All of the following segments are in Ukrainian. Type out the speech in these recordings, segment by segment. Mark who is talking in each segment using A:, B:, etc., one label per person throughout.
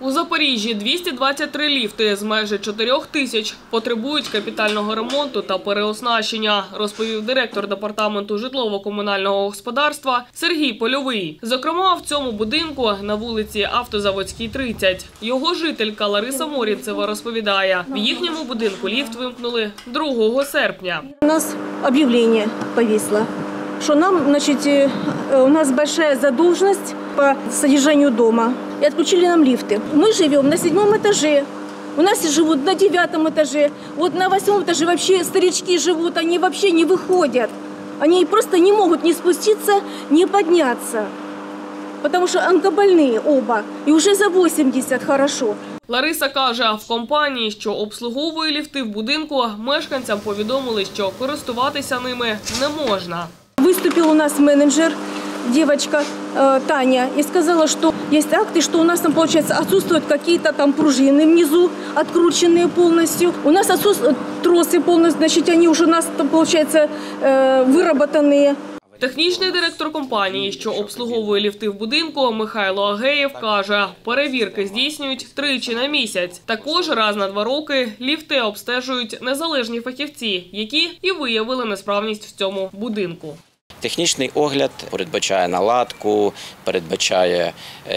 A: У Запоріжжі 223 ліфти з майже 4 тисяч потребують капітального ремонту та переоснащення, розповів директор департаменту житлово-комунального господарства Сергій Польовий. Зокрема, в цьому будинку на вулиці Автозаводській, 30. Його жителька Лариса Морінцева розповідає, в їхньому будинку ліфт вимкнули 2 серпня.
B: У нас об'явлення повисло, що нам, значить, у нас большая задолженность по содержанию дома. И отключили нам лифты. Мы живем на 7-м этаже. У нас живут на 9-м этаже. Вот на 8-м этаже вообще старички живут, они вообще не выходят. Они просто не могут ни спуститься, ни подняться. Потому что онкобольные оба. И уже за 80 хорошо.
A: Лариса каже, в компанії, що обслуговує ліфти в будинку, мешканцям повідомили, що користуватися ними не можна.
B: Выступил у нас менеджер, девочка Таня, и сказала, что есть акты, что у нас там, получается, отсутствуют какие-то там пружины внизу, открученные полностью. У нас отсутствуют тросы полностью, значит, они уже у нас там, получается, выработанные.
A: Технічний директор компанії, що обслуговує ліфти в будинку, Михайло Агеєв, каже, перевірки здійснюють 3 на місяць. Також раз на 2 роки ліфти обстежують незалежні фахівці, які і виявили несправність в цьому будинку.
C: Технічний огляд передбачає наладку, передбачає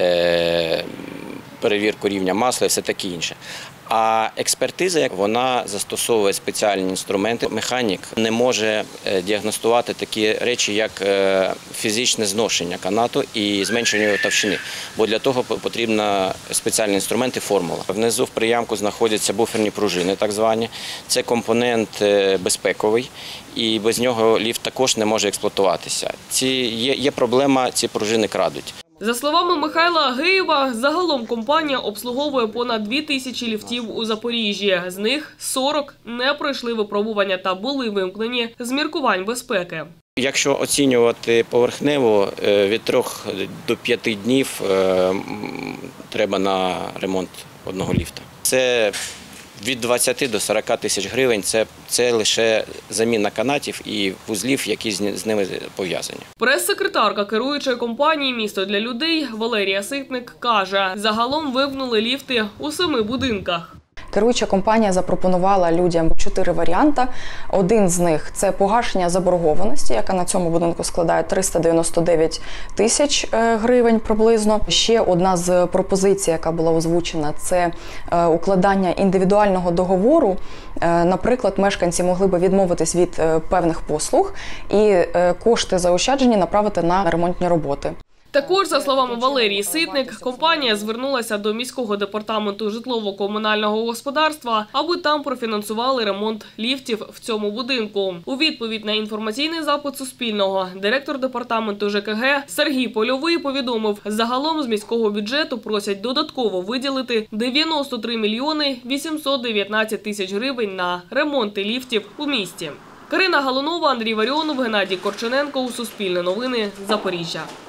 C: перевірку рівня масла і все таке інше. А експертиза, вона застосовує спеціальні інструменти. Механік не може діагностувати такі речі, як фізичне зношення канату і зменшення його товщини. Бо для того потрібні спеціальні інструменти, формула. Внизу в приямку знаходяться буферні пружини, так звані. Це компонент безпековий, і без нього ліфт також не може експлуатуватися. Є проблема, ці пружини крадуть.
A: За словами Михайла Агеєва, загалом компанія обслуговує понад 2000 ліфтів у Запоріжжі. З них 40 не пройшли випробування та були вимкнені з міркувань безпеки.
C: Якщо оцінювати поверхнево, від 3 до 5 днів треба на ремонт одного ліфта. Це від 20 до 40 тисяч гривень – це лише заміна канатів і вузлів, які з ними пов'язані.
A: Прес-секретарка керуючої компанії «Місто для людей» Валерія Ситник каже, загалом вимкнули ліфти у 7 будинках.
D: Керуюча компанія запропонувала людям 4 варіанти. Один з них – це погашення заборгованості, яка на цьому будинку складає 399 тисяч гривень приблизно. Ще одна з пропозицій, яка була озвучена – це укладання індивідуального договору. Наприклад, мешканці могли б відмовитись від певних послуг і кошти заощаджені направити на ремонтні роботи.
A: Також, за словами Валерії Ситник, компанія звернулася до міського департаменту житлово-комунального господарства, аби там профінансували ремонт ліфтів в цьому будинку. У відповідь на інформаційний запит Суспільного директор департаменту ЖКГ Сергій Польовий повідомив, загалом з міського бюджету просять додатково виділити 93 мільйони 819 тисяч гривень на ремонти ліфтів у місті. Карина Галунова, Андрій Варіонов, Геннадій Корчененко. Суспільне новини, Запоріжжя.